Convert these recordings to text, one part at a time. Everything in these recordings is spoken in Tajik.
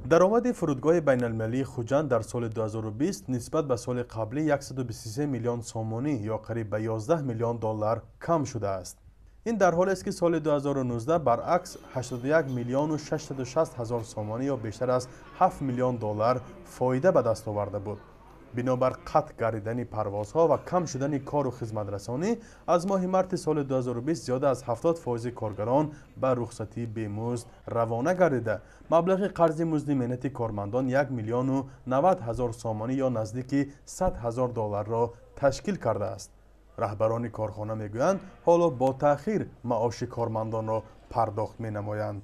даромади фурудгоҳи байналмилалии хуҷанд дар соли 2020 нисбат ба соли қаблӣ 123 миллион сомонӣ ё қариб ба 11 миллион доллар кам шудааст. ин дар ҳолест ки соли 2019 баръакс 81 миллиону 660 ҳазор сомонӣ ё бештар аз 7 миллион доллар фоида ба даст оварда буд. бинобар қатъ гардидани парвозҳо ва кам шудани кору хизматрасонӣ аз моҳи марти соли 2020 зиёда аз 70% коргарон ба рухсатии бемузд равона гардида маблағи қарзи музди меҳнати кормандон 1 миллиону 90 ҳазор сомонӣ ё наздики 100 ҳазор долларро ташкил кардааст. раҳбарони корхона мегӯянд ҳоло бо таъхир маоши кормандонро пардохт менамоянд.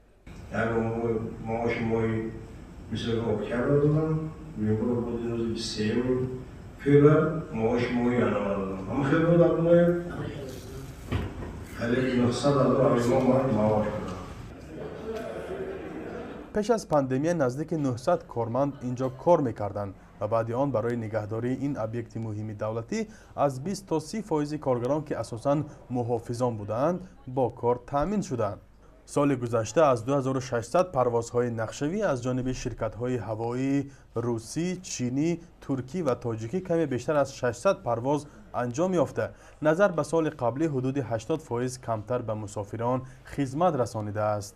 Member olduğunuz bir sevim, fiyatlar maaş muayene aldım. Ama fiyatlar da bunlar hele noksa da var maaş. пеш аз пандемия наздики 900 корманд инҷо кор мекарданд ва баъди он барои нигаҳдории ин объекти муҳими давлатӣ аз 20 то 30% коргарон ки асосан муҳофизон буданд бо кор таъмин шуданд. соли гузашта аз 2600 парвозҳои нақшавӣ аз ҷониби ширкатҳои ҳавоии русӣ, чинӣ, туркӣ ва тоҷикӣ каме бештар аз 600 парвоз анҷом ёфта, назар ба соли қаблӣ ҳудуди 80% камтар ба мусофирон хизмат расонидааст.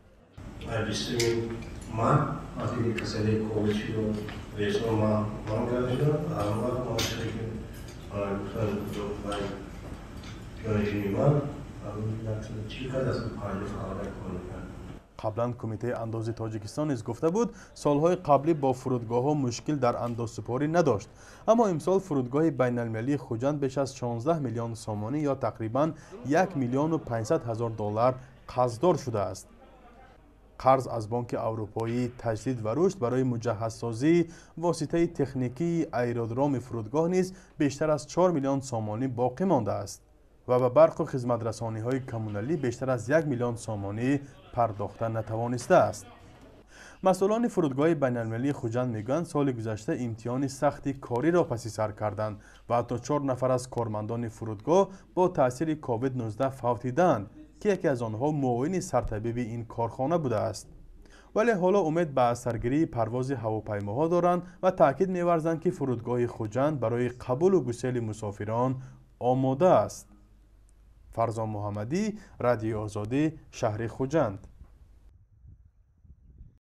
қаблан кумитаи андози тоҷикистон низ гуфта буд солҳои қаблӣ бо фурудгоҳҳо мушкил дар андозсупорӣ надошт, аммо имсол фурудгоҳи байналмилалии хуҷанд беш аз 16 миллион сомонӣ ё тақрибан 1 миллиону 500 ҳазор доллар қарздор шудааст. қарз аз бонки аврупоии таҷдид ва рушд барои муҷаҳҳазсозии воситаи техникии аэродроми фурудгоҳ низ бештар аз 4 миллион сомонӣ боқӣ мондааст ва ба барқу хизматрасониҳои коммуналӣ бештар аз 1 миллион сомонӣ пардохта натавонистааст. масъулони фурудгоҳи байналмилалии хуҷанд мегӯянд соли гузашта имтиҳони сахти кориро паси сар карданд ва ҳатто 4 нафар аз кормандони фурудгоҳ бо таъсири COVID-19 фавтиданд ки яке аз онҳо муовини сартабиби ин корхона будааст. вале ҳоло умед ба азсаргирии парвози ҳавопаймоҳо доранд ва таъкид меварзанд ки фурудгоҳи хуҷанд барои қабулу гусели мусофирон омода аст. фарзон муҳаммадӣ, Радиои Озодӣ, шаҳри Хуҷанд.